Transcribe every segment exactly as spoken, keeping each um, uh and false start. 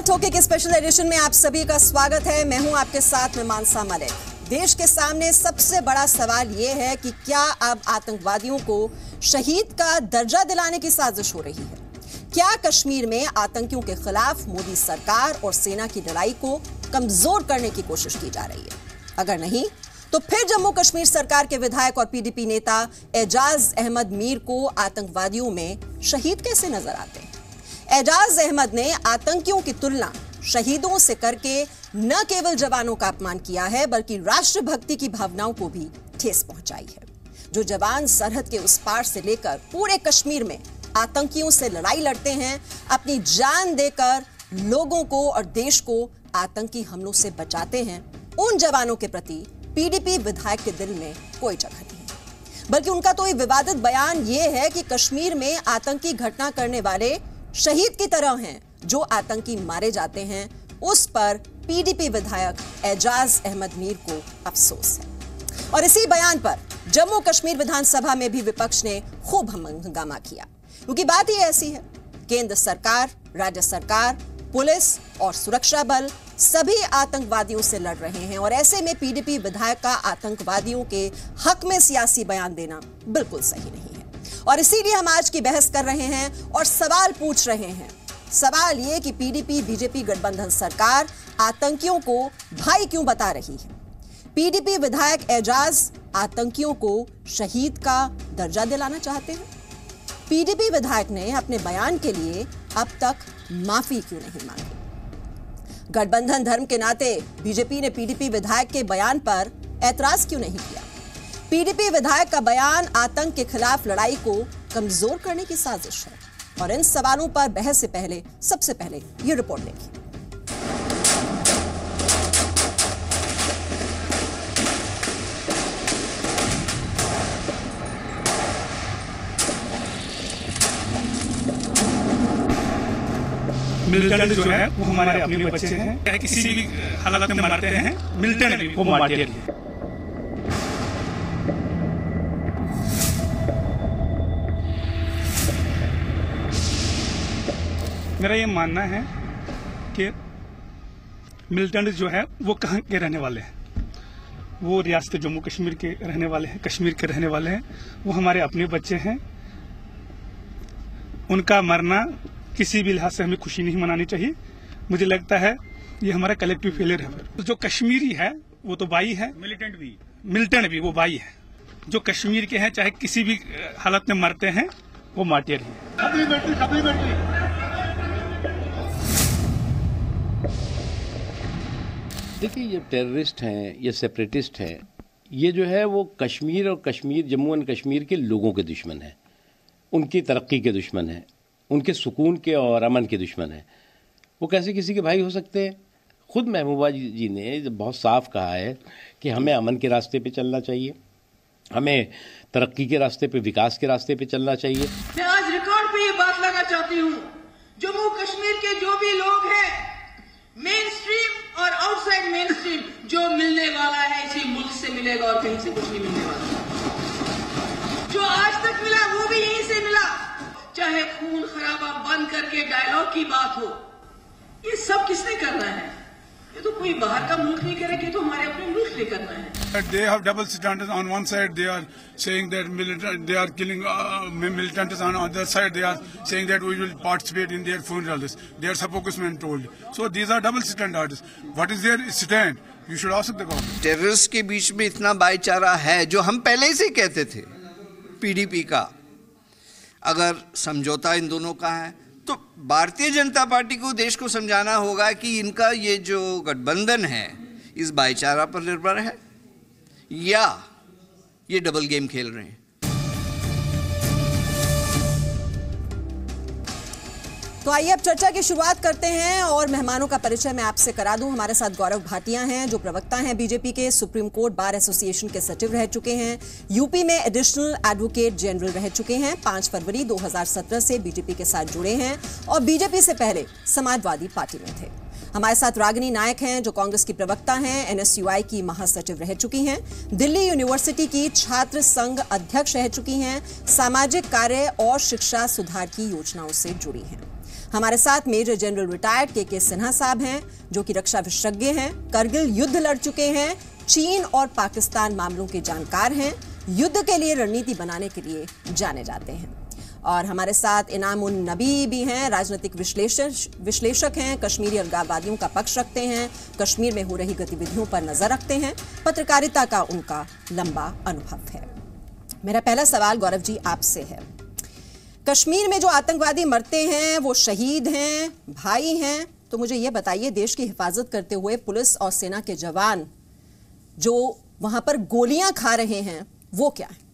ठोके के special edition में आप सभी का स्वागत है। मैं हूं आपके साथ में मानसा मलिक। देश के सामने सबसे बड़ा सवाल यह है कि क्या अब आतंकवादियों को शहीद का दर्जा दिलाने की साजिश हो रही है? क्या कश्मीर में आतंकियों के खिलाफ मोदी सरकार और सेना की लड़ाई को कमजोर करने की कोशिश की जा रही है? अगर नहीं तो फिर जम्मू कश्मीर सरकार के विधायक और पीडीपी नेता एजाज अहमद मीर को आतंकवादियों में शहीद कैसे नजर आते हैं? एजाज अहमद ने आतंकियों की तुलना शहीदों से करके न केवल जवानों का अपमान किया है बल्कि राष्ट्रभक्ति की भावनाओं को भी ठेस पहुंचाई है। जो जवान सरहद के उस पार से लेकर पूरे कश्मीर में आतंकियों से लड़ाई लड़ते हैं, अपनी जान देकर लोगों को और देश को आतंकी हमलों से बचाते हैं, उन जवानों के प्रति पीडीपी विधायक के दिल में कोई जगह नहीं है। बल्कि उनका तो ये विवादित बयान यह है कि कश्मीर में आतंकी घटना करने वाले शहीद की तरह हैं, जो आतंकी मारे जाते हैं उस पर पीडीपी विधायक एजाज अहमद मीर को अफसोस है। और इसी बयान पर जम्मू कश्मीर विधानसभा में भी विपक्ष ने खूब हंगामा किया, क्योंकि बात ही ऐसी है। केंद्र सरकार, राज्य सरकार, पुलिस और सुरक्षा बल सभी आतंकवादियों से लड़ रहे हैं और ऐसे में पीडीपी विधायक का आतंकवादियों के हक में सियासी बयान देना बिल्कुल सही नहीं है। और इसीलिए हम आज की बहस कर रहे हैं और सवाल पूछ रहे हैं। सवाल ये कि पीडीपी बीजेपी गठबंधन सरकार आतंकियों को भाई क्यों बता रही है? पीडीपी विधायक एजाज आतंकियों को शहीद का दर्जा दिलाना चाहते हैं? पीडीपी विधायक ने अपने बयान के लिए अब तक माफी क्यों नहीं मांगी? गठबंधन धर्म के नाते बीजेपी ने पीडीपी विधायक के बयान पर ऐतराज क्यों नहीं किया? पीडीपी विधायक का बयान आतंक के खिलाफ लड़ाई को कमजोर करने की साजिश है। और इन सवालों पर बहस से पहले सबसे पहले ये रिपोर्ट देखिए। मिलिटेंट जो है वो हमारे अपने बच्चे हैं, किसी भी हालत में मारते हैं, मिलिटेंट भी वो मारते हैं। मेरा ये मानना है कि मिलिटेंट जो है वो कहाँ के रहने वाले हैं? वो रियासत जम्मू कश्मीर के रहने वाले हैं, कश्मीर के रहने वाले हैं। वो हमारे अपने बच्चे हैं। उनका मरना किसी भी लिहाज से हमें खुशी नहीं मनानी चाहिए। मुझे लगता है ये हमारा कलेक्टिव फेलियर है। जो कश्मीरी है वो तो भाई है, मिलिटेंट भी मिलिटेंट भी वो भाई है। जो कश्मीर के हैं चाहे किसी भी हालत में मरते हैं वो मार्टियर ही। देखिए, ये टेररिस्ट हैं, ये सेपरेटिस्ट हैं, ये जो है वो कश्मीर और कश्मीर जम्मू एंड कश्मीर के लोगों के दुश्मन हैं, उनकी तरक्की के दुश्मन हैं, उनके सुकून के और अमन के दुश्मन हैं। वो कैसे किसी के भाई हो सकते हैं? खुद महबूबा जी ने बहुत साफ कहा है कि हमें अमन के रास्ते पे चलना चाहिए, हमें तरक्की के रास्ते पे, विकास के रास्ते पे चलना चाहिए। मैं आज रिकॉर्ड पे ये बात लाना चाहती हूँ, जम्मू कश्मीर के जो भी लोग हैं, मेन स्ट्रीम और आउटसाइड मेन स्ट्रीम, जो मिलने वाला है इसी मुल्क से मिलेगा और कहीं से कुछ नहीं मिलने वाला। जो आज तक मिला वो भी यहीं से मिला, चाहे खून खराबा बंद करके डायलॉग की बात हो। ये सब किसने करना है? ये तो कोई बाहर का मुल्क नहीं करेगा, तो हमारे अपने मुल्क ने करना है। They have double standards. On one side, they are saying that militant, they are killing uh, militants. On the other side, they are saying that we will participate in their funerals. Their spokesman told. So these are double standards. What is their stand? You should ask the government. Terrorist के बीच में इतना भाईचारा है जो हम पहले ही से कहते थे। पीडीपी का अगर समझौता इन दोनों का है तो भारतीय जनता पार्टी को देश को समझाना होगा कि इनका ये जो गठबंधन है इस भाईचारा पर निर्भर है या ये डबल गेम खेल रहे हैं। तो आइए अब चर्चा की शुरुआत करते हैं और मेहमानों का परिचय मैं आपसे करा दूं। हमारे साथ गौरव भाटिया हैं, जो प्रवक्ता हैं बीजेपी के, सुप्रीम कोर्ट बार एसोसिएशन के सचिव रह चुके हैं, यूपी में एडिशनल एडवोकेट जनरल रह चुके हैं, पांच फरवरी दो हज़ार सत्रह से बीजेपी के साथ जुड़े हैं और बीजेपी से पहले समाजवादी पार्टी में थे। हमारे साथ रागिनी नायक हैं, जो कांग्रेस की प्रवक्ता हैं, एनएसयूआई की महासचिव रह चुकी हैं, दिल्ली यूनिवर्सिटी की छात्र संघ अध्यक्ष रह चुकी हैं, सामाजिक कार्य और शिक्षा सुधार की योजनाओं से जुड़ी हैं। हमारे साथ मेजर जनरल रिटायर्ड के के सिन्हा साहब हैं, जो कि रक्षा विशेषज्ञ हैं, करगिल युद्ध लड़ चुके हैं, चीन और पाकिस्तान मामलों के जानकार हैं, युद्ध के लिए रणनीति बनाने के लिए जाने जाते हैं। और हमारे साथ इनाम उन नबी भी हैं, राजनीतिक विश्लेषक विश्लेषक हैं, कश्मीरी अलगाववादियों का पक्ष रखते हैं, कश्मीर में हो रही गतिविधियों पर नजर रखते हैं, पत्रकारिता का उनका लंबा अनुभव है। मेरा पहला सवाल गौरव जी आपसे है, कश्मीर में जो आतंकवादी मरते हैं वो शहीद हैं, भाई हैं, तो मुझे ये बताइए देश की हिफाजत करते हुए पुलिस और सेना के जवान जो वहां पर गोलियां खा रहे हैं वो क्या है?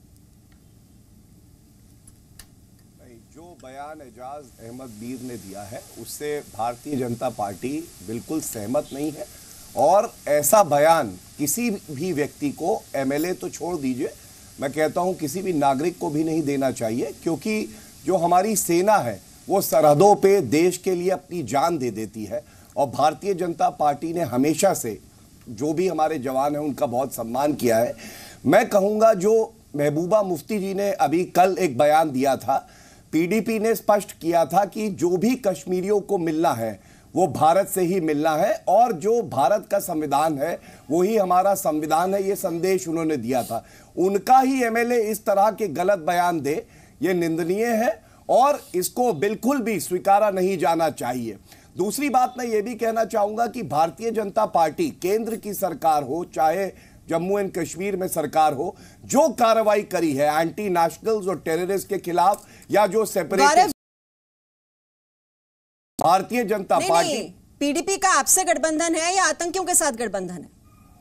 जो बयान एजाज अहमद मीर ने दिया है उससे भारतीय जनता पार्टी बिल्कुल सहमत नहीं है, और ऐसा बयान किसी भी व्यक्ति को, एमएलए तो छोड़ दीजिए, मैं कहता हूं किसी भी नागरिक को भी नहीं देना चाहिए, क्योंकि जो हमारी सेना है वो सरहदों पे देश के लिए अपनी जान दे देती है। और भारतीय जनता पार्टी ने हमेशा से जो भी हमारे जवान हैं उनका बहुत सम्मान किया है। मैं कहूँगा जो महबूबा मुफ्ती जी ने अभी कल एक बयान दिया था, पीडीपी ने स्पष्ट किया था कि जो भी कश्मीरियों को मिलना है वो भारत से ही मिलना है, और जो भारत का संविधान है वही हमारा संविधान है, ये संदेश उन्होंने दिया था। उनका ही एमएलए इस तरह के गलत बयान दे, ये निंदनीय है और इसको बिल्कुल भी स्वीकारा नहीं जाना चाहिए। दूसरी बात मैं ये भी कहना चाहूंगा कि भारतीय जनता पार्टी, केंद्र की सरकार हो चाहे जम्मू एंड कश्मीर में सरकार हो, जो कार्रवाई करी है एंटी नेशनल्स और टेररिस्ट के खिलाफ, या जो सेपरेटिस्ट, भारतीय जनता नहीं, पार्टी नहीं, पीडीपी का आपसे गठबंधन है या आतंकियों के साथ गठबंधन है?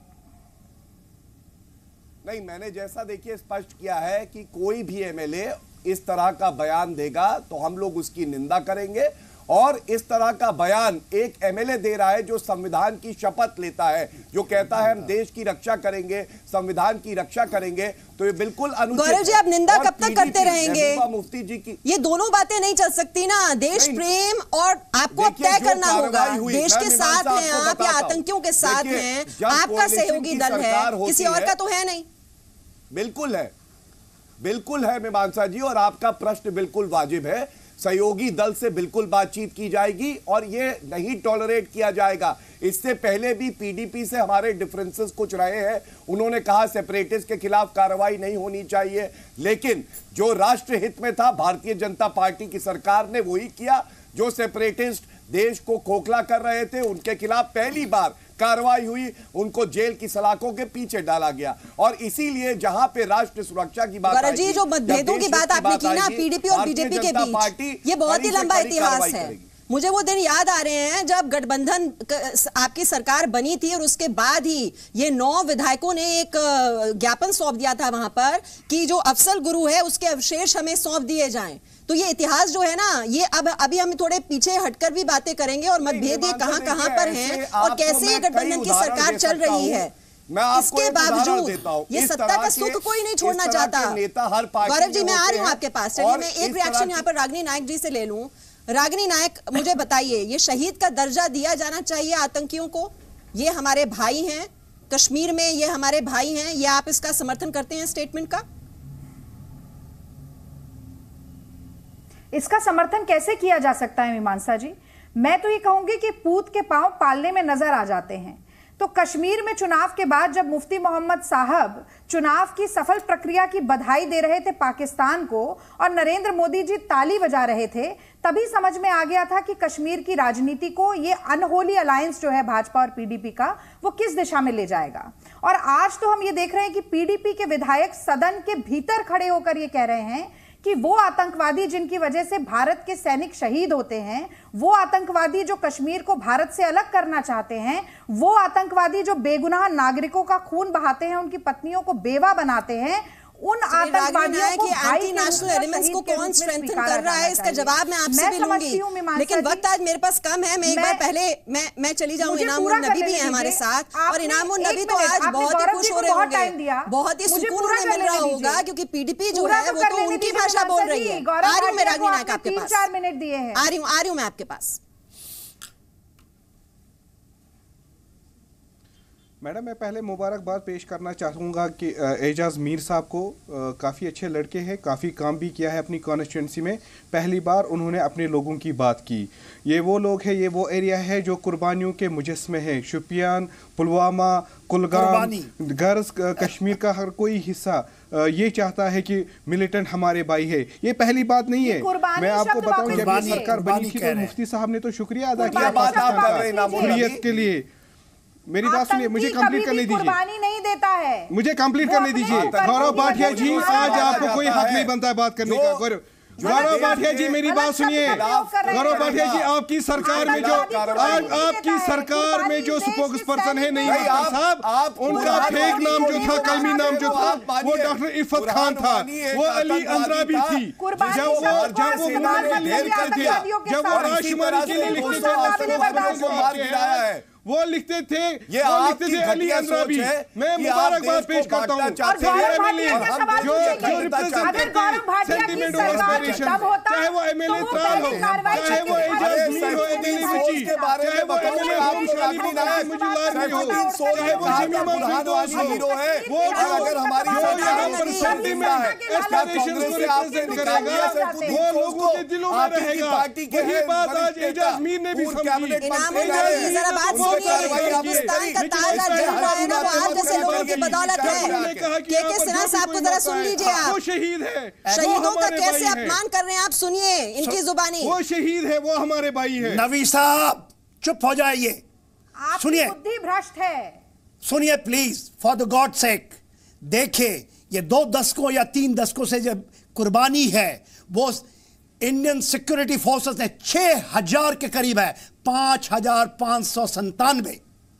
नहीं, मैंने जैसा देखिए स्पष्ट किया है कि कोई भी एमएलए इस तरह का बयान देगा तो हम लोग उसकी निंदा करेंगे, और इस तरह का बयान एक एमएलए दे रहा है जो संविधान की शपथ लेता है, जो कहता है हम देश की रक्षा करेंगे, संविधान की रक्षा करेंगे, तो ये बिल्कुल अनुचित है। गौरव जी, आप निंदा कब तक करते रहेंगे? मुफ्ती जी की ये दोनों बातें नहीं चल सकती ना, देश प्रेम और आपको अब तय करना होगा, देश के साथ हैं आप या आतंकियों के साथ हैं, आपका सहयोगी दल है, किसी और का तो है नहीं। बिल्कुल है, बिल्कुल है मीमांसा जी, और आपका प्रश्न बिल्कुल वाजिब है। सहयोगी दल से बिल्कुल बातचीत की जाएगी और ये नहीं टॉलरेट किया जाएगा। इससे पहले भी पीडीपी से हमारे डिफरेंसेस कुछ रहे हैं, उन्होंने कहा सेपरेटिस्ट के खिलाफ कार्रवाई नहीं होनी चाहिए, लेकिन जो राष्ट्र हित में था भारतीय जनता पार्टी की सरकार ने वही किया। जो सेपरेटिस्ट देश को खोखला कर रहे थे उनके खिलाफ पहली बार कार्रवाई हुई, उनको जेल की सलाखों के पीछे डाला गया। और इसीलिए जहां पे राष्ट्र सुरक्षा की बात आई, जी जो मतभेदों की बात आपने की ना पीडीपी और बीजेपी के बीच, ये बहुत ही लंबा इतिहास है। मुझे वो दिन याद आ रहे हैं जब गठबंधन आपकी सरकार बनी थी और उसके बाद ही ये नौ विधायकों ने एक ज्ञापन सौंप दिया था वहां पर कि जो अफसल गुरु है उसके अवशेष हमें सौंप दिए जाएं। तो ये इतिहास जो है ना, ये अब अभी हम थोड़े पीछे हटकर भी बातें करेंगे और मतभेद ये कहां कहां पर हैं और कैसे ये गठबंधन की सरकार चल रही है। इसके बावजूद ये सत्ता का सुख कोई नहीं छोड़ना चाहता। गौरव जी, मैं आ रही हूं आपके पास, चलिए मैं एक रिएक्शन यहाँ पर रागिनी नायक जी से ले लूं। रागिनी नायक, मुझे बताइए, ये शहीद का दर्जा दिया जाना चाहिए आतंकियों को? ये हमारे भाई हैं कश्मीर में, ये हमारे भाई हैं, ये आप इसका समर्थन करते हैं स्टेटमेंट का? इसका समर्थन कैसे किया जा सकता है मीमांसा जी? मैं तो ये कहूंगी कि पूत के पांव पालने में नजर आ जाते हैं। तो कश्मीर में चुनाव के बाद जब मुफ्ती मोहम्मद साहब चुनाव की सफल प्रक्रिया की बधाई दे रहे थे पाकिस्तान को और नरेंद्र मोदी जी ताली बजा रहे थे, तभी समझ में आ गया था कि कश्मीर की राजनीति को ये अनहोली अलायंस जो है भाजपा और पीडीपी का, वो किस दिशा में ले जाएगा। और आज तो हम ये देख रहे हैं कि पीडीपी के विधायक सदन के भीतर खड़े होकर ये कह रहे हैं कि वो आतंकवादी जिनकी वजह से भारत के सैनिक शहीद होते हैं, वो आतंकवादी जो कश्मीर को भारत से अलग करना चाहते हैं, वो आतंकवादी जो बेगुनाह नागरिकों का खून बहाते हैं, उनकी पत्नियों को बेवा बनाते हैं, उन आतंकवादियों को एंटी नेशनल एलिमेंट्स को कौन स्ट्रेंथन कर रहा है, इसका जवाब मैं आपसे भी लूंगी, लेकिन वक्त आज मेरे पास कम है। मैं एक बार पहले मैं मैं चली जाऊं। इनामुन नबी भी है हमारे साथ और इनामुन नबी तो आज बहुत ही खुश हो रहे होंगे, बहुत ही सुकून उन्हें मिल रहा होगा क्योंकि पीडीपी जो है वो तो उनकी भाषा बोल रही है। आ रही हूं मैं रागिनी नायक आपके पास, चार मिनट दिए हैं, आ रही हूं आ रही हूं मैं आपके पास। मैडम, मैं पहले मुबारकबाद पेश करना चाहूँगा कि एजाज मीर साहब को काफ़ी अच्छे लड़के हैं, काफ़ी काम भी किया है अपनी कॉन्स्टिट्यूंसी में। पहली बार उन्होंने अपने लोगों की बात की। ये वो लोग हैं, ये वो एरिया है जो कुर्बानियों के मुजस्मे है। शुपियान, पुलवामा, कुलगाम, गर्ज कश्मीर का हर कोई हिस्सा ये चाहता है कि मिलिटेंट हमारे भाई है। ये पहली बात नहीं है। मैं आपको बताऊं, जब ये सरकार बनी थी तो मुफ्ती साहब ने तो शुक्रिया अदा किया हुर्रियत के लिए। मेरी बात सुनिए, मुझे कंप्लीट करने दीजिए। कुर्बानी नहीं देता है, मुझे कंप्लीट करने दीजिए। गौरव भाटिया जी, आज आपको कोई हक नहीं बनता है बात करने का। गौरव भाटिया जी, मेरी बात सुनिए। गौरव भाटिया जी, आपकी सरकार में जो आज आपकी सरकार में जो स्पोक्स पर्सन है नहीं साहब, उनका फेक नाम जो था, कलमी नाम जो था, वो डॉक्टर इफ़त खान था, वो अली अंद्राबी थी। जब वो जब वो के लिए लिखते थे, जब वो राजकुमारी के लिए लिखते थे, वो लिखते थे, ये वो लिखते थे अली अंद्राबी। मैं मुबारकबाद पेश करता हूँ जो सेंटीमेंट और एस्पिरेशन, चाहे वो एमएलए त्राल हो, चाहे वो एजाज मीर हो, एदिली बची, चाहे वो एमएलए होम शाली मुजलार में हो, चाहे वो जमीमा फिरदौस हो, वो अगर हमारी यहाँ पर सेंटीमेंट एस्पिरेशन को रिप्रेजेंट करेगा, वो लोगों के दिलों में रहेगा। वही बात आज एजाज मीर ने भी समझी। पाकिस्तान का ताजा जल रहा है ना, वो आप जैसे लोगों की बदौलत है। के के सिन्हा साहब को जरा सुन लीजिए आप। वो शहीद है, शहीदों का कैसे अपमान कर रहे हैं आप, सुनिए इनकी जुबानी। वो शहीद है, वो हमारे भाई है। नवी साहब चुप हो जाइए, सुनिए। बुद्धि भ्रष्ट है, सुनिए please, for the God sake. देखिए, ये दो दशकों या तीन दशकों से जब कुर्बानी है, वो इंडियन सिक्योरिटी फोर्सेस ने छह हजार के करीब है, पांच हजार पांच सौ संतानवे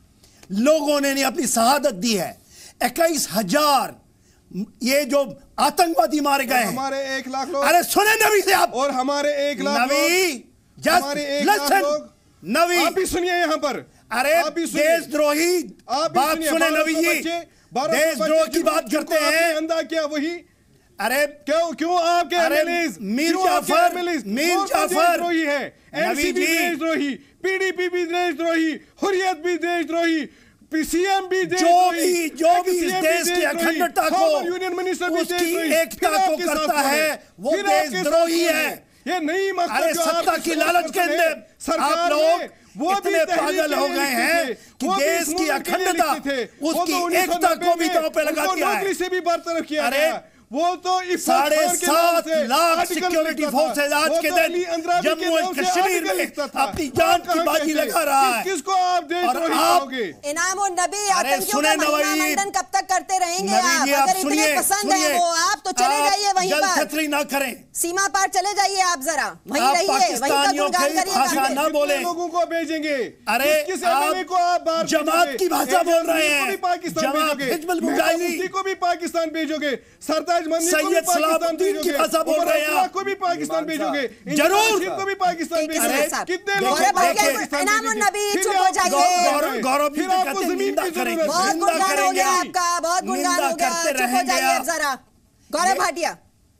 लोगों ने अपनी शहादत दी है। इक्कीस हजार ये जो आतंकवादी मारे गए हैं, हमारे एक लाख लोग। अरे सुने नवी से आप, और हमारे एक लाख नवी जस्ट लिसन, नवी आप भी सुनिए यहाँ पर। अरे देशद्रोही बात सुने नवी जी, देशद्रोह की बात करते हैं। अंदा क्या वही, अरे क्यों क्यों आपके एमएलएस, मीर जाफर, मीर जाफर देशद्रोही है, एनसीपी देशद्रोही, पीडीपी भी देशद्रोही, हुर्रियत भी देशद्रोही, पीसीएम भी देशद्रोही, जो भी जो भी इस देश की अखंडता को, यूनियन मिनिस्टर भी उसकी एकता को करता है, वो देशद्रोही है। ये नहीं मकसद। अरे सत्ता की लालच के अंदर आप लोग वो इतने पागल हो गए हैं कि देश की अखंडता, उसकी एकता को भी दांव पे लगा दिया है। नौकरी से भी बरतरफ किया। अरे वो तो साढ़े सात लाख सिक्योरिटी फोर्सेज आज के दिन जम्मू एंड कश्मीर में अपनी जान की बाजी लगा रहा है। किसको आप देशद्रोही कहोगे? इनाम और नबी आतंकियों का महामंडन कब तक करते रहेंगे आप? अगर इतने पसंद है वो आप, तो चले जाइए वहीं पर, जलछत्री ना करें, सीमा पार चले जाइए आप, जरा वहीं रहिए, वहीं का गुणगान भाषा ना बोले। लोगों को भेजेंगे, अरे को आप बार जमात की भाषा बोल रहे हैं, जमात हिजबुल मुजाहिदीन को भी पाकिस्तान भेजोगे, सरताज सैयद सलामुद्दीन की भाषा बोल रहे हैं, को भी पाकिस्तान भेजोगे, जरूर को भी पाकिस्तान भेजोगे। कितने लोग इनाम और नबी चुप हो जाइए। गौरव जी आपको जमीन की जरूरत है। बहुत गुणगान हो गया आपका, बहुत गुणगान हो गया, चुप हो जाइए जरा। गौरव भाटिया,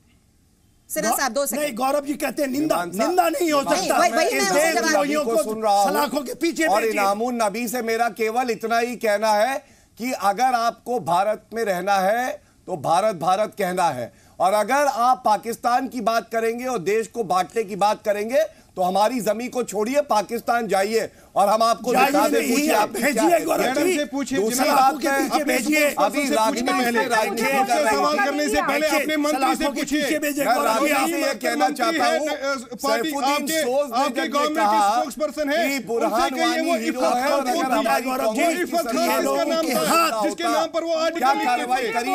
सिन्हा साहब दो सेकंड। नहीं, गौरव जी कहते हैं निंदा, निंदा नहीं हो सकता। इस देशद्रोहियों को सुन रहा हूं, सलाखों के पीछे और इनामुन नबी से मेरा केवल इतना ही कहना है कि अगर आपको भारत में रहना है तो भारत भारत कहना है, और अगर आप पाकिस्तान की बात करेंगे और देश को बांटने की बात करेंगे तो हमारी जमीन को छोड़िए, पाकिस्तान जाइए और हम आपको दिखा दे। पूछिए, आप भेजिए गौरव जी, पूछिए। दूसरी बात है, भेजिए अभी राजनीति में सवाल करने से पहले अपने मंत्री से पूछिए। राजनीति में कहना चाहता हूं, सैफुद्दीन सोज ने जब ये कहा कि बुरहान वानी हीरो है और अगर हमारी जिसके नाम पर वो आज क्या कार्रवाई करी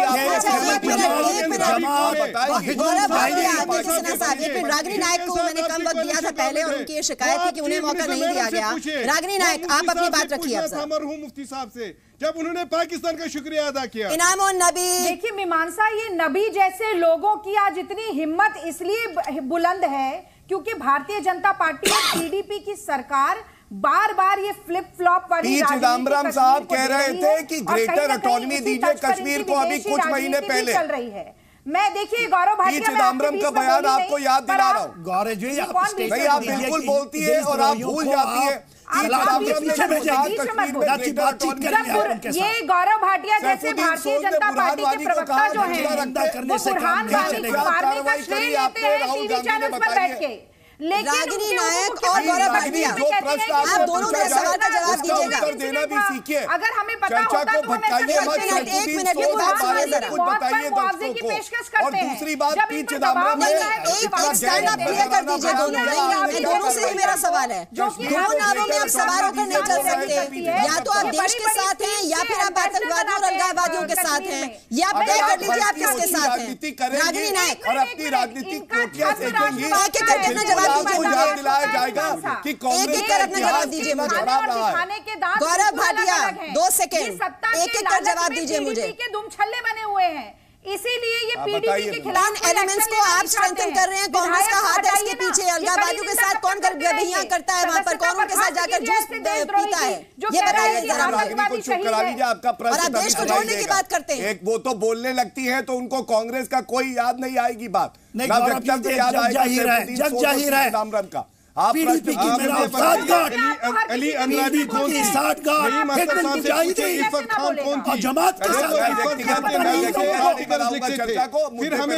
रागिनी नायक को मैंने कम वक्त दिया था पहले, और उनकी ये शिकायत थी कि उन्हें मौका नहीं दिया गया। रागिनी नायक, आप अपनी बात रखिए। अब मुफ्ती साहब से जब उन्होंने पाकिस्तान का शुक्रिया अदा किया। इनाम और नबी, देखिए मीमांसा, ये नबी जैसे लोगों की आज इतनी हिम्मत इसलिए बुलंद है क्योंकि भारतीय जनता पार्टी और पीडीपी की सरकार बार बार ये फ्लिप फ्लॉप वाली पी चिदम्बरम साहब कह रहे थे कि ग्रेटर ऑटोनॉमी दीजिए कश्मीर को, अभी कुछ महीने पहले चल रही है। मैं देखिए गौरव भाटिया, चिदम्बरम का बयान आपको याद दिला रहा हूं। गौरव जी, आप बिल्कुल बोलती है और आप भूल जाती है ये गौरव भाटिया जैसे भारतीय जनता पार्टी के प्रवक्ता जो हैं, वो बुरहान वानी को मारने का श्रेय लेते हैं टीवी चैनल पर बैठ के। रागिनी नायक और गौरव भाटिया, आप दोनों मेरे सवाल का जवाब दीजिएगा। देना भी सीखिए, अगर हमें पता चर्चा होता को तो भटकाइए मत। एक मिनट मेरी बात सुनिए जरा। बताइए दर्शकों को। और दूसरी बात, पी चिदम्बरम नहीं नहीं एक एक स्टैंड अप क्लियर कर दीजिए दोनों। नहीं दोनों से ही मेरा सवाल है। दो नारों में आप सवार होकर नहीं चल सकते। या तो आप देश के साथ हैं या फिर आप आतंकवादियों और अलगाववादियों के साथ हैं, या आप तय कर लीजिए आप किसके साथ हैं। रागिनी नायक और अपनी राजनीतिक कोटियां सेकेंगी, एक एक करके अपना जवाब दीजिए। जाएगा कि एक एक कर अपना जवाब दीजिए मुझे। गौरव भाटिया दो सेकेंड एक एक कर जवाब दीजिए मुझे। के दुम छल्ले बने हुए हैं, इसीलिए ये पीडीपी के खिलाफ एलिमेंट्स को आप स्ट्रेंथन कर रहे हैं। कांग्रेस का हाथ है इसके पीछे। अलगाववादियों के साथ कौन कर गवियां करता है वहां पर, कौन उनके साथ जाकर जूस पीता है, ये बताइए जरा। को चुप करा लीजिए, आपका प्रश्न। और आप देश को जोड़ने की बात करते हैं। एक वो तो बोलने लगती है तो उनको कांग्रेस का कोई याद नहीं आएगी बात, नहीं ना व्यक्तित्व याद आएगा, जग जाहिर है का पीडीपी की मेरा साठगांठ अली अनरानी कौन थी? साठगांठ हिकमत जाहिदी और जमात के साथ चर्चा को फिर हमें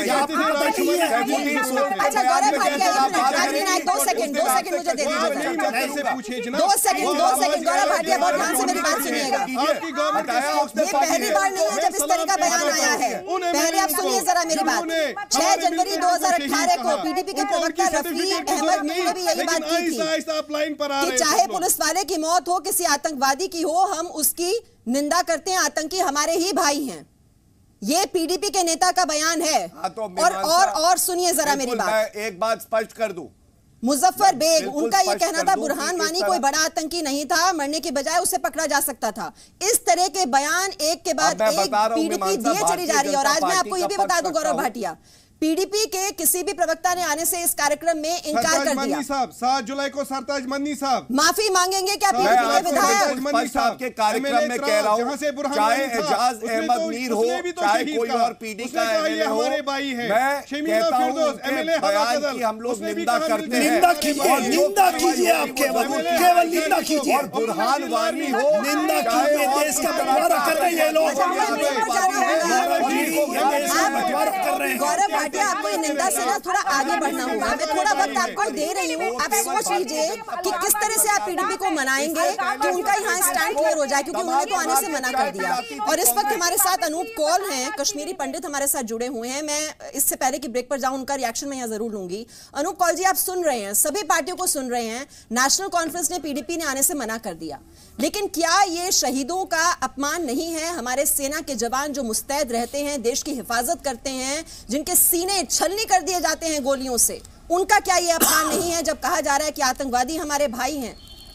अच्छा गौरव भाटिया दो सेकंड दो सेकंड मुझे दे दीजिए। दो सेकंड दो सेकंड गौरव भाटिया बहुत ध्यान से मेरी बात सुनिएगा। ये पहली बार नहीं है जब इस तरह का बयान आया है। पहले आप सुनिए जरा मेरी बात। छह जनवरी दो हजार अठारह को पीडीपी के प्रवक्ता रफी अहमद मीर ने भी यही बात की थी कि चाहे पुलिस वाले की मौत हो, किसी आतंकवादी की हो, हम उसकी निंदा करते हैं। आतंकी हमारे ही भाई हैं। ये पीडीपी के नेता का बयान है। तो और और और सुनिए जरा मेरी बात। एक बात स्पष्ट कर दूं, मुजफ्फर बेग उनका ये कहना था बुरहान वानी कोई बड़ा आतंकी नहीं था, मरने के बजाय उसे पकड़ा जा सकता था। इस तरह के बयान एक के बाद एक पीडीपी दिए चली जा रही है। और आज मैं आपको ये भी बता दूं गौरव भाटिया, पीडीपी के किसी भी प्रवक्ता ने आने से इस कार्यक्रम में इनकार कर दिया। साहब सात जुलाई को सरताज मन्नी साहब माफी मांगेंगे क्या पीडीपी के विधायक? साहब के कार्यक्रम में कह रहा हूं, चाहे एजाज अहमद मीर हो, चाहे कोई और पीडी का एमएलए हो, मैं कहता हूं उनके बयान की हम लोग निंदा करते हैं। निंदा कीजिए, निंदा कीजिए, आप केवल केवल निंदा कीजिए। और बुरहान वानी हो, निंदा कीजिए। देश का बंटवारा कर रहे हैं ये लोग, कर रहे हैं। आपको निंदा से ना थोड़ा आगे बढ़ना होगा। मैं थोड़ा वक्त आपको दे रही हूँ, आप सोच लीजिए कि किस तरह से आप पीडीपी को मनाएंगे कि उनका यहाँ स्टैंड क्लियर हो जाए, क्योंकि उन्होंने तो आने से मना कर दिया। और इस वक्त हमारे साथ अनूप कौल हैं, कश्मीरी पंडित हमारे साथ जुड़े हुए हैं। मैं इससे पहले कि ब्रेक पर जाऊं उनका रिएक्शन मैं यहाँ जरूर लूंगी। अनूप कौल जी, आप सुन रहे हैं, सभी पार्टियों को सुन रहे हैं। नेशनल कॉन्फ्रेंस ने पीडीपी ने आने से मना कर दिया, लेकिन क्या ये शहीदों का अपमान नहीं है? हमारे सेना के जवान जो मुस्तैद रहते हैं, देश की हिफाजत करते हैं, जिनके सीने छलनी कर दिए जाते हैं गोलियों से, उनका क्या ये अपमान नहीं है जब कहा जा रहा है कि आतंकवादी हमारे भाई हैं?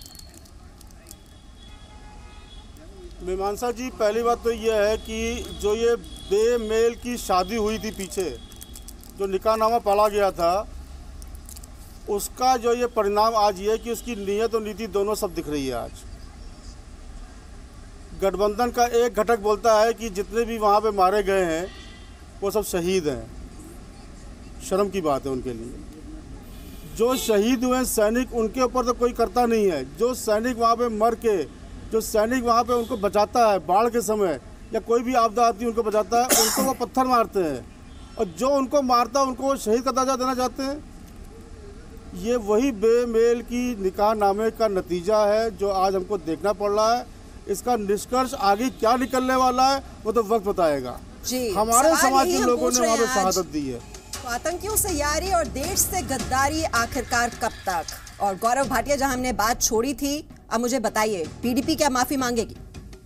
मीमांसा जी, पहली बात तो यह है कि जो ये बेमेल की शादी हुई थी पीछे, जो निकाहनामा पढ़ा गया था, उसका जो ये परिणाम आज ये है कि उसकी नीयत और नीति दोनों सब दिख रही है। आज गठबंधन का एक घटक बोलता है कि जितने भी वहाँ पे मारे गए हैं वो सब शहीद हैं। शर्म की बात है उनके लिए। जो शहीद हुए सैनिक, उनके ऊपर तो कोई करता नहीं है। जो सैनिक वहाँ पे मर के, जो सैनिक वहाँ पे उनको बचाता है बाढ़ के समय या कोई भी आपदा आती है उनको बचाता है, उनको वो पत्थर मारते हैं। और जो उनको मारता है उनको शहीद का दर्जा देना चाहते हैं। ये वही बेमेल की निकाहनामे का नतीजा है जो आज हमको देखना पड़ रहा है। इसका निष्कर्ष आगे क्या निकलने वाला है वो तो वक्त बताएगा। हमारे समाज के लोगों ने वहाँ पे शहादत दी है। तो आतंकियों से यारी और देश से गद्दारी आखिरकार कब तक? और गौरव भाटिया, जहां हमने बात छोड़ी थी, अब मुझे बताइए पीडीपी क्या माफी मांगेगी?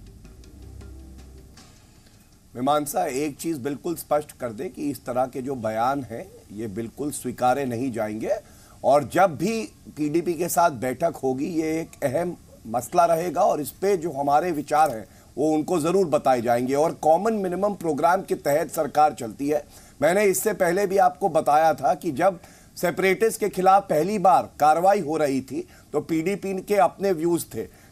मीमांसा, एक चीज बिल्कुल स्पष्ट कर दे कि इस तरह के जो बयान हैं ये बिल्कुल स्वीकारे नहीं जाएंगे। और जब भी पीडीपी के साथ बैठक होगी ये एक अहम मसला रहेगा और इस पे जो हमारे विचार हैं वो उनको जरूर बताए जाएंगे। और कॉमन मिनिमम प्रोग्राम के तहत सरकार चलती है। मैंने इससे पहले भी आपको बताया था कि जब सेपरेटिस्ट के खिलाफ पहली बार कार्रवाई हो रही थी तो पीडीपी के अपने व्यूज थे,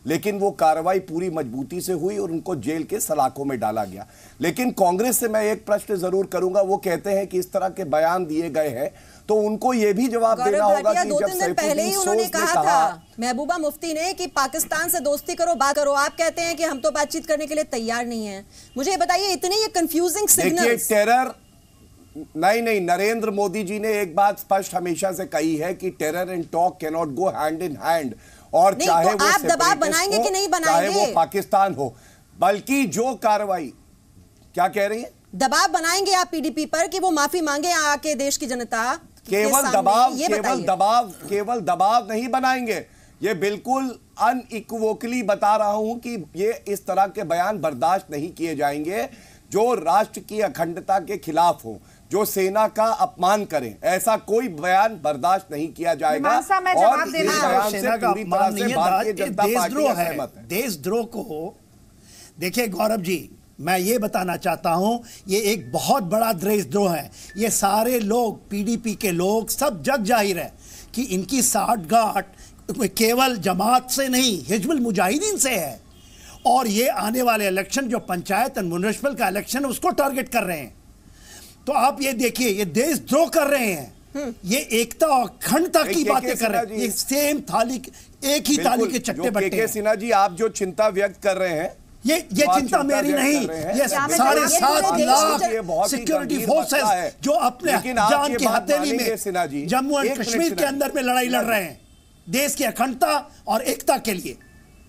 लेकिन वो कार्रवाई पूरी मजबूती से हुई और उनको जेल के सलाखों में डाला गया। लेकिन कांग्रेस से मैं एक प्रश्न जरूर करूंगा, वो कहते हैं कि इस तरह के बयान दिए गए हैं तो उनको ये भी जवाब देना होगा कि दो जब तीन दिन पहले ही उन्होंने कहा था महबूबा मुफ्ती ने कि पाकिस्तान से दोस्ती करो, बात करो, आप कहते हैं कि हम तो बातचीत करने के लिए तैयार नहीं हैं। मुझे ये बताइए, इतने ये कंफ्यूजिंग सिग्नल्स। टेरर नहीं नहीं नरेंद्र मोदी जी ने एक बात स्पष्ट हमेशा से कही है कि terror and talk can not go hand in hand, और चाहे तो वो आप दबाव बनाएंगे कि नहीं बनाएंगे, चाहे वो पाकिस्तान हो, बल्कि जो कार्रवाई, क्या कह रही है, दबाव बनाएंगे आप पीडीपी पर कि वो माफी मांगे आके देश की जनता? केवल दबाव केवल दबाव केवल दबाव नहीं बनाएंगे, ये बिल्कुल अनइक्वोकली बता रहा हूं कि ये इस तरह के बयान बर्दाश्त नहीं किए जाएंगे जो राष्ट्र की अखंडता के खिलाफ हो, जो सेना का अपमान करें, ऐसा कोई बयान बर्दाश्त नहीं किया जाएगा। और इस बयान से पूरी तरह से भारतीय जनता पार्टी सहमत है। देशद्रोह को देखिए गौरव जी, मैं ये बताना चाहता हूं, ये एक बहुत बड़ा देशद्रोह है। ये सारे लोग, पीडीपी के लोग, सब जग जाहिर है कि इनकी साठगांठ केवल जमात से नहीं, हिजबुल मुजाहिदीन से है, और ये आने वाले इलेक्शन जो पंचायत और म्युनिसिपल का इलेक्शन है उसको टारगेट कर रहे हैं। तो आप ये देखिए, ये देशद्रोह कर रहे हैं, ये एकता और अखंडता की बातें कर रहे हैं। ये सेम थाली, एक ही थाली के चट्टे बट्टे। के सिन्हा जी, आप जो चिंता व्यक्त कर रहे हैं, ये ये चिंता मेरी नहीं, ये साढ़े सात लाख सिक्योरिटी फोर्सेस जो अपने जान की हथेली में जम्मू एंड कश्मीर के अंदर में लड़ाई लड़ रहे हैं देश की अखंडता और एकता के लिए।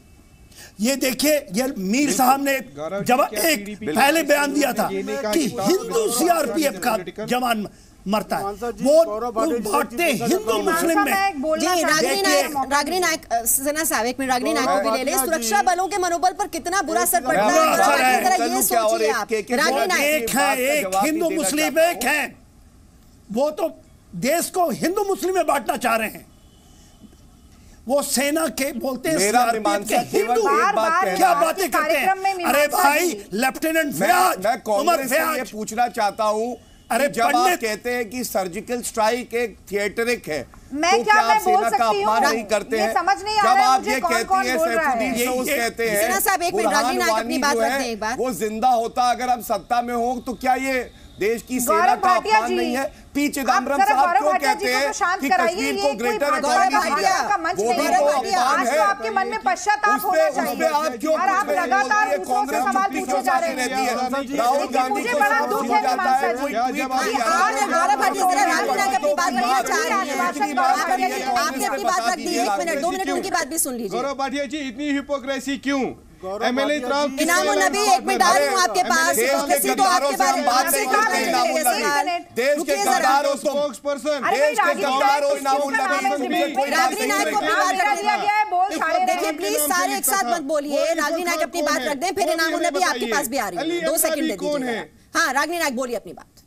ये देखिए, ये मीर साहब ने जब एक पहले बयान दिया था कि हिंदू सीआरपीएफ का जवान मरता है, वो बांटते हिंदू मुस्लिम में। जी रागिनी नायक, रागिनी नायक सिन्हा साहब, एक मिनट रागिनी नायक को भी ले ले। सुरक्षा बलों के मनोबल पर कितना बुरा असर पड़ता है, ये सोचिए आप। रागिनी नायक, एक है, एक हिंदू मुस्लिम एक है, वो तो देश को हिंदू मुस्लिम में बांटना चाह रहे हैं। वो सेना के बोलते हैं मेरा मीमांसा केवल एक बात कहना, क्या बातें करते हैं? अरे भाई, लेफ्टिनेंट फयाज, मैं कांग्रेस से ये पूछना चाहता हूं, अरे जब आप कहते हैं कि सर्जिकल स्ट्राइक एक थिएटरिक है, मैं तो क्या, क्या मैं आप सेना का सकती अपमान नहीं करते हैं? समझ नहीं आ जब रहा आप ये कहती हैं, सैफुद्दीन सोज कहते हैं, बुरहान वानी जो है वो जिंदा होता अगर हम सत्ता में हो, तो क्या ये देश की सेना का अपमान नहीं है? पी चिदम्बरम साहब क्यों कहते हैं कि कश्मीर को ग्रेटर अथॉरिटी दिया, वो भी तो अपमान है। आपके मन में पश्चाताप होना चाहिए, आप क्यों और आप लगातार दूसरों से सवाल पूछे जा रहे हैं। राहुल गांधी को बड़ा दुख है मीमांसा जी, गौरव भाटिया जरा रागिनी नायक अपनी बात रखना चाह रही हैं, आपने अपनी बात रख दी, एक मिनट दो मिनट उनकी बात भी सुन लीजिए। गौरव भाटिया जी, इतनी हिपोक्रेसी क्यों? एमएलए इनामुल नबी, एक मिनट आ रही हूं आपके पास, हिपोक्रेसी तो आपके बारे में बात नहीं करते हैं। देश के गद्दारों स्पोक्स पर्सन, देश के गद्दारों इनामुल नबी, रागिनी नायक को अपनी बात रख दिया। देखिए प्लीज सारे एक साथ मत बोलिए, रागिनी नायक अपनी बात रख दें, फिर इनामुल नबी आपके पास भी आ रही है, दो सेकंड दे दीजिए। हाँ रागिनी नायक बोलिए अपनी बात।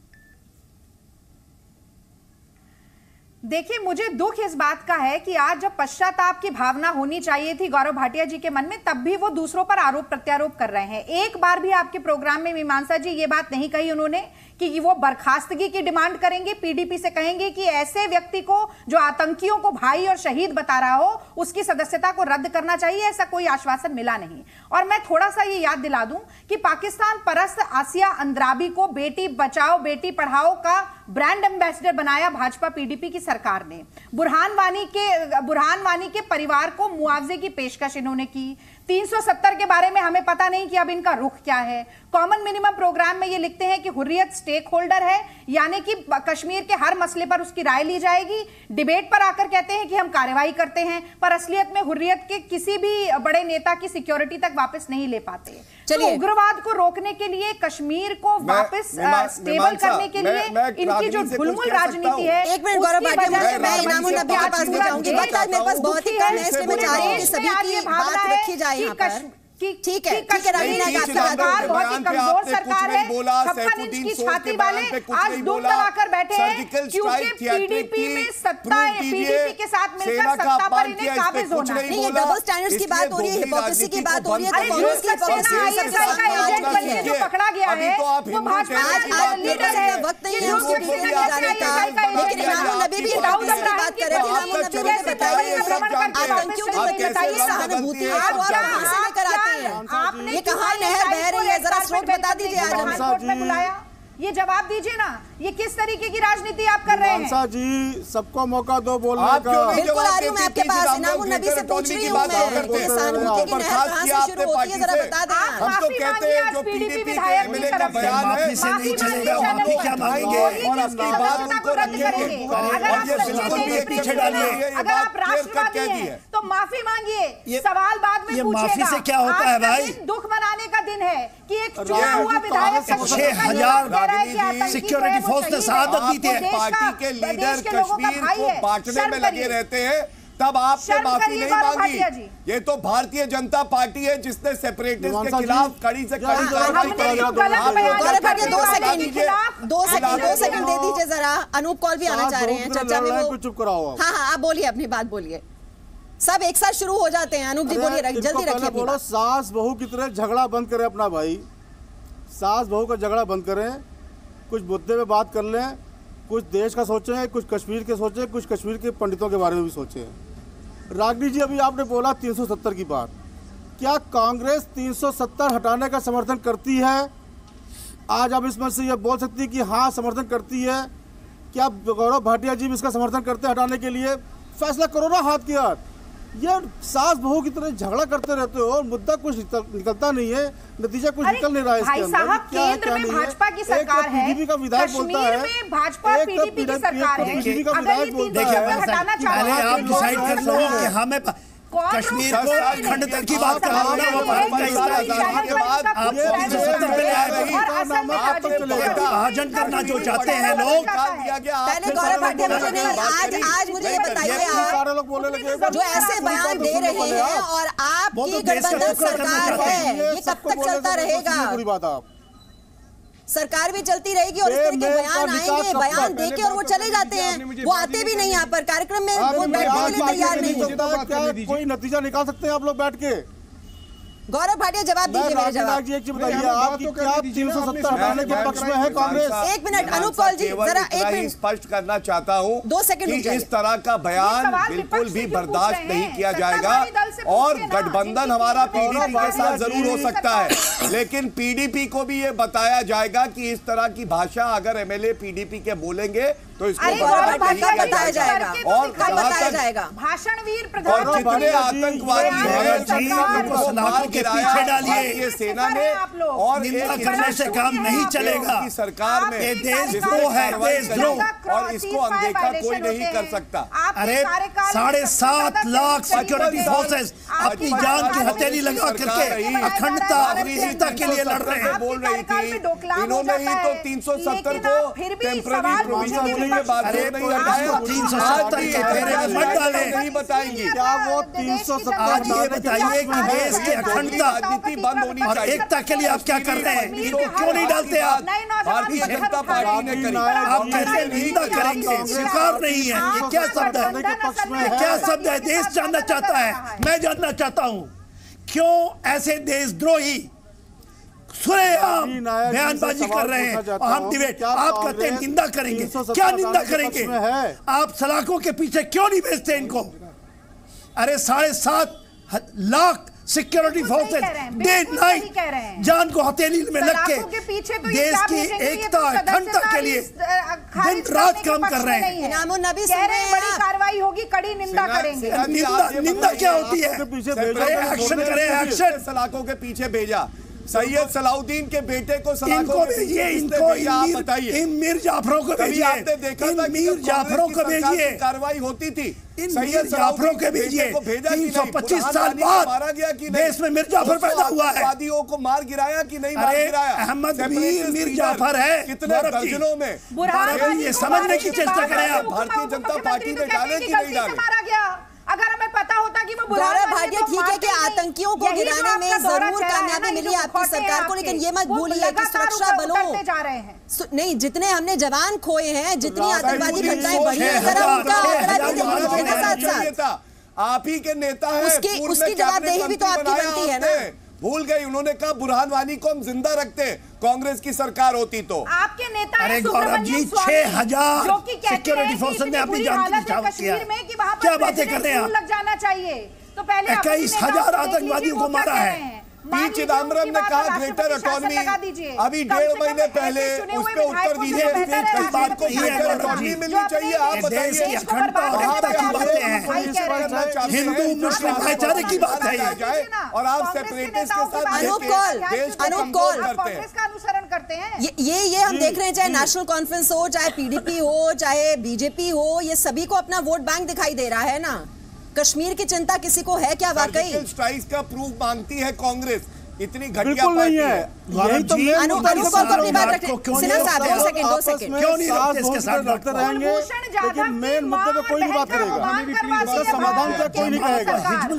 देखिए, मुझे दुख इस बात का है कि आज जब पश्चाताप की भावना होनी चाहिए थी गौरव भाटिया जी के मन में, तब भी वो दूसरों पर आरोप प्रत्यारोप कर रहे हैं। एक बार भी आपके प्रोग्राम में मीमांसा जी ये बात नहीं कही उन्होंने कि वो बर्खास्तगी की डिमांड करेंगे, पीडीपी से कहेंगे कि ऐसे व्यक्ति को जो आतंकियों को भाई और शहीद बता रहा हो उसकी सदस्यता को रद्द करना चाहिए, ऐसा कोई आश्वासन मिला नहीं। और मैं थोड़ा सा ये याद दिला दूं कि पाकिस्तान परस्त आसिया अंद्राबी को बेटी बचाओ बेटी पढ़ाओ का ब्रांड एम्बेसडर बनाया भाजपा पीडीपी की सरकार ने। बुरहान वानी के बुरहान वानी के परिवार को मुआवजे की पेशकश इन्होंने की। तीन सौ सत्तर के बारे में हमें पता नहीं कि अब इनका रुख क्या है। कॉमन मिनिमम प्रोग्राम में ये लिखते हैं कि हुर्रियत स्टेक होल्डर है, यानी कि कश्मीर के हर मसले पर उसकी राय ली जाएगी। डिबेट पर आकर कहते हैं कि हम कार्रवाई करते हैं, पर असलियत में हुर्रियत के किसी भी बड़े नेता की सिक्योरिटी तक वापस नहीं ले पाते। तो उग्रवाद को रोकने के लिए, कश्मीर को वापस स्टेबल करने के लिए इनकी जो ढुलमुल राजनीति है, एक मिनट गौरव भाटिया, मैं इनामुल नबी के पास भी जाऊंगी, वक्त आज मेरे पास बहुत ही कम है, इसलिए मैं चाह रही हूं कि सभी की बात रखी जाए यहाँ पर। ठीक है, ठीक है रवीना, सरकार बहुत ही कमजोर सरकार है, छप्पन इंच की छाती वाले आज दुम दबाकर बैठे हैं क्योंकि पीडीपी में सत्ता है, पीडीपी के साथ मिलकर सत्ता पर इन्हें काबिज होना है। नहीं, ये डबल स्टैंडर्ड्स की बात हो रही है, हिपोक्रेसी की बात हो रही है, तो कांग्रेस की हिपोक्रेसी आईएसआई का एजेंट बनके जो पकड़ा गया है वो भाजपा का लीडर है। वक्त नहीं है उसको पीछे जाने का, लेकिन इनामुल नबी भी हिपोक्रेसी की बात कर रहे थे। इनामुल नबी ने बताया आतंकियों की बताइए सहानुभूति आप कहां से लेकर आते हैं, ये कहां नहर बह रही है, जरा स्रोत बता दीजिए। आज हमें कोर्ट में बुलाया, ये जवाब दीजिए ना, ये किस तरीके की राजनीति आप कर रहे हैं? मानसा जी, सबको मौका दो बोलने का। बिल्कुल आ रही हूं मैं आपके पास, इनामुल नबी से पूछ रही हूं मैं, ये सहानुभूति की नहर कहां से शुरू होती है, जरा बता दें। हम तो कहते हैं जो पीडीपी विधायक एमएलए का बयान है से नहीं चलेगा, हम भी क्या मांगेंगे और अपनी बात उनको रखेंगे और ये बिल्कुल भी एक पीछे डालिए। अगर आप राष्ट्रवादी हैं तो माफी मांगिए, सवाल बाद में पूछिएगा। माफी से क्या होता है भाई? दुख मनाने का दिन है कि एक चुना हुआ विधायक छह हजार सिक्योरिटी फोर्स ने शहादत दी थी। पार्टी के लीडर कश्मीर को बांटने में लगे रहते हैं, तब आपने माफी नहीं मांगी। ये तो भारतीय जनता पार्टी है जिसने सेपरेटिस्ट के खिलाफ कड़ी से कड़ी दो सेकंड दो सेकंड दो सेकंड दे दीजिए जरा। अनूप कौल भी आना चाह रहे हैं चर्चा में, वो चुप कराओ। हाँ हाँ आप बोलिए, अपनी बात बोलिए, सब एक साथ शुरू हो जाते हैं। अनूप जी बोलिए, जल्दी रखिए अपनी बात। सास बहू की तरह झगड़ा बंद करें अपना भाई, सास बहू का झगड़ा बंद करें, कुछ मुद्दे पे बात कर लें, कुछ देश का सोचें, कुछ कश्मीर के सोचें, कुछ कश्मीर के पंडितों के बारे में भी सोचें। रागनी जी अभी आपने बोला तीन सौ सत्तर की बात, क्या कांग्रेस तीन सौ सत्तर हटाने का समर्थन करती है? आज आप इसमें से ये बोल सकती है कि हाँ समर्थन करती है। क्या गौरव भाटिया जी भी इसका समर्थन करते हैं हटाने के लिए? फैसला करो ना हाथ के हाथ। ये सास बहू की तरह झगड़ा करते रहते हो और मुद्दा कुछ निकलता नहीं है, नतीजा कुछ निकल नहीं रहा है। भाई साहब, केंद्र में भाजपा की सरकार है, पीडीपी का विधायक बोलता है, कश्मीर में भाजपा पीडीपी की सरकार है। पीडीपी का विधायक बोलता है, पहले आप डिसाइड कर लो कि हमें कश्मीर को अखंड तक की बात करना होगा, वो भारत का हिस्सा है। आप तीन सौ सत्तर पे ले आए, विभाजन करना जो चाहते हैं लोग। पहले गौरव भाटिया मुझे नहीं, आज आज मुझे ये बताइए, आप जो ऐसे बयान दे रहे हैं और आपकी गठबंधन सरकार है, ये कब तक चलता रहेगा? सरकार भी चलती रहेगी और इस तरह के बयान आएंगे, बयान देके और वो चले जाते हैं, वो आते भी नहीं यहाँ पर कार्यक्रम में, वो बैठने के लिए तैयार नहीं। कोई नतीजा निकाल सकते हैं आप लोग बैठ के? गौरव भाटिया जवाब दीजिए मेरे जवाब। जी एक बताइए, आपकी क्या तीन सौ सत्तर हटाने के पक्ष में है कांग्रेस? एक मिनट अनूप कौल जी, जरा एक मिनट स्पष्ट करना चाहता हूँ दो सेकंड कि इस तरह का बयान बिल्कुल भी बर्दाश्त नहीं किया जाएगा और गठबंधन हमारा पीडीपी के साथ जरूर हो सकता है, लेकिन पीडीपी को भी ये बताया जाएगा कि इस तरह की भाषा अगर एमएलए पीडीपी के बोलेंगे तो इसको बताया जाएगा और बताया जाएगा। भाषणवीर और जितने आतंकवादी हैं के पीछे डालिए, ये सेना ने और निंदा करने से काम नहीं चलेगा। सरकार में ये देशद्रोह है, देशद्रोह, और इसको अनदेखा कोई नहीं कर सकता। अरे साढ़े सात लाख सिक्योरिटी फोर्सेस अपनी जान की हथेली लगा करके अखंडता एकता के लिए लड़ रहे हैं। बोल रही थी इन्होंने ही तो तीन सौ सत्तर को टेम्पररी प्रोविजन में बात नहीं हटाया। तीन सौ सत्तर के फेरे में मत डालें, नहीं बताएंगे क्या वो तीन सौ सत्तर? आज ये बताइए कि देश की अखंडता राजनीति बंद होनी और चाहिए। एकता के लिए आप क्या कर रहे हैं? इनको क्यों नहीं डालते आप? भारतीय जनता पार्टी ने करी, आप कैसे निंदा करेंगे? स्वीकार नहीं है, ये क्या शब्द है? ये क्या शब्द है? देश जानना चाहता है, मैं जानना चाहता हूँ क्यों ऐसे देशद्रोही खुलेआम बयानबाजी कर रहे हैं और हम डिबेट, आप कहते हैं निंदा करेंगे, क्या निंदा करेंगे? आप सलाखों के पीछे क्यों नहीं भेजते इनको? अरे साढ़े सात lakh security forces day night जान को हथेली में लग के देश की एकता अखंडता के लिए दिन रात काम कर रहे हैं। इनामुल नबी बड़ी कार्रवाई होगी, कड़ी निंदा करेंगे। निंदा निंदा क्या होती है? एक्शन करें, एक्शन। सलाखों के पीछे भेजा सैयद सलाउद्दीन के बेटे को इनको भेजिए, इनको इन मीर जाफरों को भेजिए, आपने देखा था मीर जाफरों को भेजिए, कार्रवाई होती थी, सैयद जाफरों के भेजिए। तीन सौ पच्चीस साल बाद मारा गया कि देश में मीर जाफर पैदा हुआ है। वादियों को मार गिराया कि नहीं मार गिराया? अहमद मीर मीर जाफर है कितने दर्जनों में। ये समझने की चेष्टा करें आप। भारतीय जनता पार्टी ने डाले कि नहीं डाले? अगर हमें पता होता कि वो गौरव भाटिया, ठीक है कि आतंकियों को गिराने में जरूर कामयाबी मिली आपकी सरकार को, लेकिन ये मत भूलिए कि सुरक्षा बलों जा रहे हैं नहीं, जितने हमने जवान खोए हैं, जितनी आतंकवादी घटनाएं बढ़ी हैं, जरा उनका आंकड़ा भी देखिए साथ साथ। आप ही के नेता हैं, उसकी उसकी जवाबदेही भी तो आपकी बनती है ना। भूल गई, उन्होंने कहा बुरहान वानी को हम जिंदा रखते कांग्रेस की सरकार होती तो। आपके नेता अरे गौरव जी, छह हजार सिक्योरिटी फोर्सेस ने अपनी जान की निछावर किया, क्या बातें कर रहे हैं आप? लग जाना चाहिए तो पहले इक्कीस हजार आतंकवादियों को मारा है। पी चिदम्बरम ने कहा ग्रेटर ऑटोनॉमी, अभी डेढ़ महीने पहले उस पर उत्तर दीजिए, इस बात को ग्रेटर ऑटोनॉमी मिलनी चाहिए। आप बताइए, हिंदू मुस्लिम भाईचारे की बात है और आप सेपरेटिस्ट के साथ अनूप कौल अनूप कौल कांग्रेस का अनुसरण करते हैं। ये ये ये हम देख रहे हैं, चाहे नेशनल कॉन्फ्रेंस हो, चाहे पीडीपी हो, चाहे बीजेपी हो, ये सभी को अपना वोट बैंक दिखाई दे रहा है ना। कश्मीर की चिंता किसी को है क्या वाकई? स्ट्राइक्स का प्रूफ मांगती है कांग्रेस, इतनी घटिया बिल्कुल नहीं है। यही तो मेन अनु मुद्दा अनु को अपनी बात रखिए। सिन्हा साहब दो सेकंड दो सेकंड क्यों नहीं रखते इसके साथ लड़ते रहेंगे, लेकिन मेन मुद्दे पे कोई नहीं बात करेगा, इसका समाधान क्या कोई नहीं कहेगा।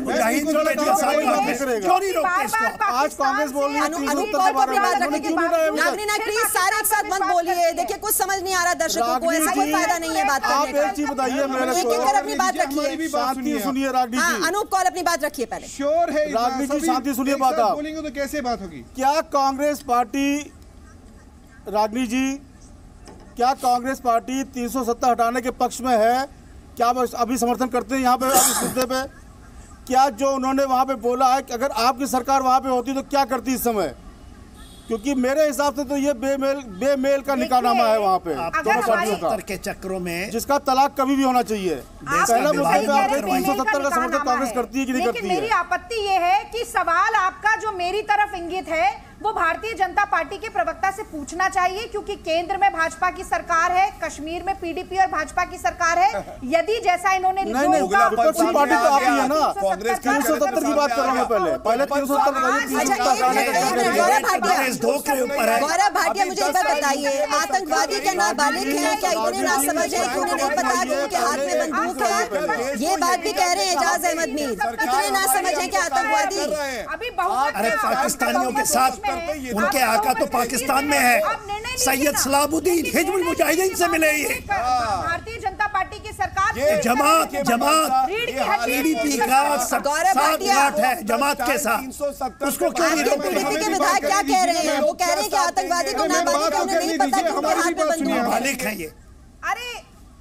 क्यों नहीं रोकते इसको? आज कांग्रेस बोल रही है अनु अनु को अपनी बात रखिए। नागनी ना प्लीज सारे एक साथ मत बोलिए, देखिए कुछ समझ नहीं आ रहा दर्शकों को, ऐसा कोई फायदा नहीं है बात करने आप का। एक चीज बताइए मेरे को, एक एक कर अपनी बात रखिए। शांति सुनिए रागनी हाँ, जी। अनूप कौल अपनी बात रखिए पहले। श्योर है रागनी जी, शांति सुनिए बात आप बोलेंगे तो कैसे बात होगी? क्या कांग्रेस पार्टी, रागनी जी, क्या कांग्रेस पार्टी तीन सौ सत्तर हटाने के पक्ष में है? क्या वो अभी समर्थन करते हैं यहाँ पे इस मुद्दे पे? क्या जो उन्होंने वहाँ पे बोला है कि अगर आपकी सरकार वहाँ पे होती तो क्या करती इस समय? क्योंकि मेरे हिसाब से तो ये बेमेल बेमेल का निकाहनामा है वहाँ पे दोनों पार्टियों का, के चक्रों में जिसका तलाक कभी भी होना चाहिए। पहला मुद्दे पे आप तीन सौ सत्तर का समर्थन कांग्रेस करती है कि नहीं करती है? मेरी आपत्ति ये है कि सवाल आपका जो मेरी तरफ इंगित है वो भारतीय जनता पार्टी के प्रवक्ता से पूछना चाहिए, क्योंकि केंद्र में भाजपा की सरकार है, कश्मीर में पीडीपी और भाजपा की सरकार है। यदि जैसा इन्होंने नहीं नहीं विपक्षी पार्टी तो आप ही है ना, कांग्रेस तीन सौ सत्तर की बात कर रहा हूँ। पहले पहले तीन सौ सत्तर गौरव भाटिया, मुझे एक बात बताइए, आतंकवादी क्या नाबालिग हैं? क्या इतने ना समझ है कि उन्हें नहीं पता कि उनके हाथ में बंदूक है? ये बात भी कह रहे हैं एजाज अहमद मीर, इतने ना समझ है कि आतंकवादी अभी बहुत अरे पाकिस्तानियों के साथ उनके आका तो पाकिस्तान में है, सैयद सलाबुद्दीन हिजबुल मुजाहिदीन से मिले। ये भारतीय जनता पार्टी की सरकार जमात जमात पीडीपी का साथ गांठ है जमात के साथ, उसको क्यों नहीं रोकते? पीडीपी के विधायक क्या कह रहे हैं? वो कह रहे हैं कि आतंकवादी तो नाबालिग है, उन्हें नहीं पता कि उनके हाथ में बंदूक है। नाबालिग है ये। अरे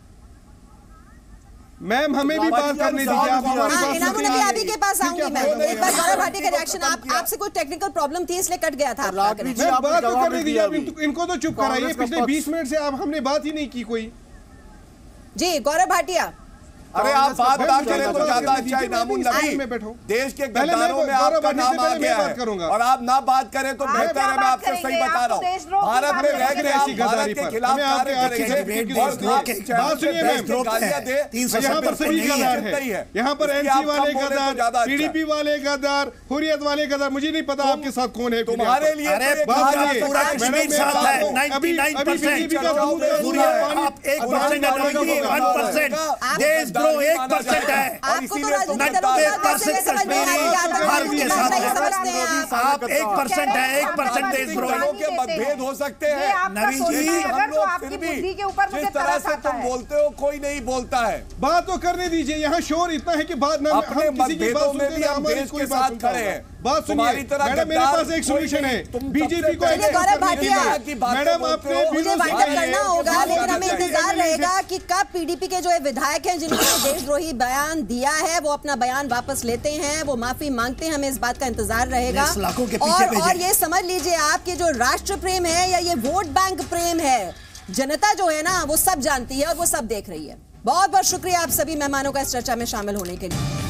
मैम हमें भी बात करने दीजिए, आप हमारी बात इनामुल नबी अभी के पास आऊंगी मैं। एक बार गौरव भाटिया का रिएक्शन, आप आपसे कोई टेक्निकल प्रॉब्लम थी इसलिए कट गया था आपका कनेक्शन। मैं बात तो करने दीजिए, आप इनको तो चुप कराइए। पिछले बीस मिनट से आप हमने बात ही नहीं की कोई। जी गौरव भाटिया, अरे आप बात ना करें तो ज्यादा अच्छा है। नामुन नबी, देश के गद्दारों में आपका नाम आ गया है और आप ना बात करें तो बेहतर है। मैं आपसे सही बता रहा हूँ, भारत में रह के आप भारत के खिलाफ कार्य करेंगे बात सुनिए मैम, यहाँ पर सभी गद्दार है, यहाँ पर एनसी वाले गद्दार, पीडीपी वाले गद्दार, हुर्रियत वाले गद्दार, मुझे नहीं पता आपके साथ कौन है तुम्हारे लिए। एक परसेंट है और इसीलिए नब्बे परसेंट कश्मीरी भारत के साथ है। आप एक परसेंट है, एक परसेंट देशद्रोह के मतभेद हो सकते हैं नवीन जी, हम लोग फिर भी जिस तरह से तुम बोलते हो कोई नहीं बोलता है। बात तो करने दीजिए, यहाँ शोर इतना है कि बात ना अपने मतभेदों में भी हम देश के साथ खड़े हैं। बात सुनिए मैडम, मेरे पास एक सोल्यूशन है, बीजेपी को गौरव भाटिया मैडम आपने मुझे वाइंड अप करना होगा, लेकिन हमें इंतजार रहेगा कि कब पीडीपी के जो विधायक हैं जिन्होंने देशद्रोही बयान दिया है वो अपना बयान वापस लेते हैं, वो माफी मांगते हैं। हमें इस बात का इंतजार रहेगा। और और ये समझ लीजिए आपके जो राष्ट्र प्रेम है या ये वोट बैंक प्रेम है, जनता जो है ना वो सब जानती है और वो सब देख रही है। बहुत बहुत शुक्रिया आप सभी मेहमानों का इस चर्चा में शामिल होने के लिए।